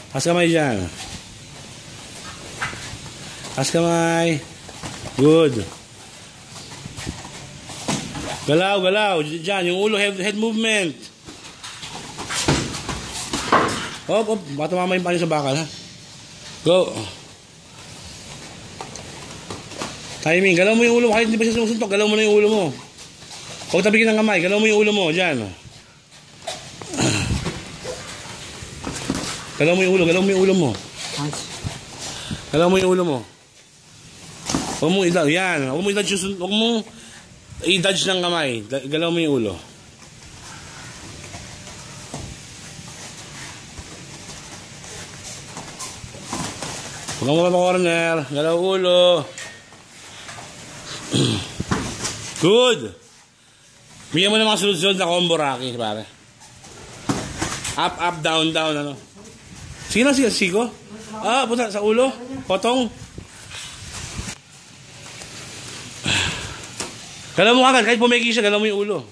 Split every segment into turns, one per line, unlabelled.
Taas kamay dyan. Taas kamay. Good. Galaw, galaw. Dyan, yung ulo, head movement. Hop, hop. Baka tumama yung panyo sa bakal, ha? Go. Timing. Galaw mo yung ulo mo. Kahit hindi pa siya sumusuntok, galaw mo na yung ulo mo. Huwag tabigin ng kamay. Galaw mo yung ulo mo. Dyan. Galaw mo yung ulo. Galaw mo yung ulo mo. Galaw mo yung ulo mo. Huwag mo i-dodge. Yan. Huwag mo i-dodge yung... Huwag mo i-dodge ng kamay. Galaw mo yung ulo. Huwag mo pa-corner. Galaw ulo. Good. Bigyan mo na mga sunod-sunod na combo, Rocky, pare. Up, up, down, down, ano. Sige na, sige, siko. Ah, puta, sa ulo. Potong. Galaw mo agad, kahit pumeki siya, galaw mo yung ulo.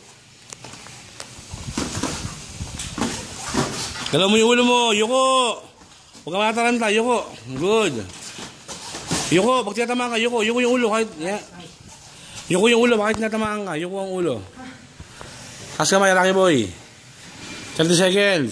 Galaw mo yung ulo mo, yuko. Huwag ka mataranta, yuko. Good. Yuko, pag tinatamaan ka, yuko. Yuko yung ulo, kahit, yeah. Yuko yung ulo, bakit tinatamaan ka? Yuko ang ulo. Taas kamay, Rocky boy. 30 seconds.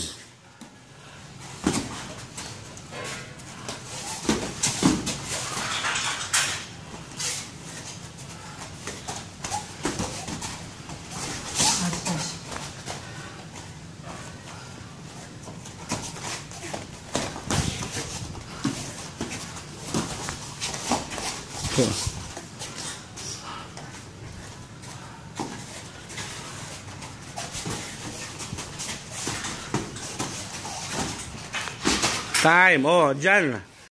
Time. Oh, dyan.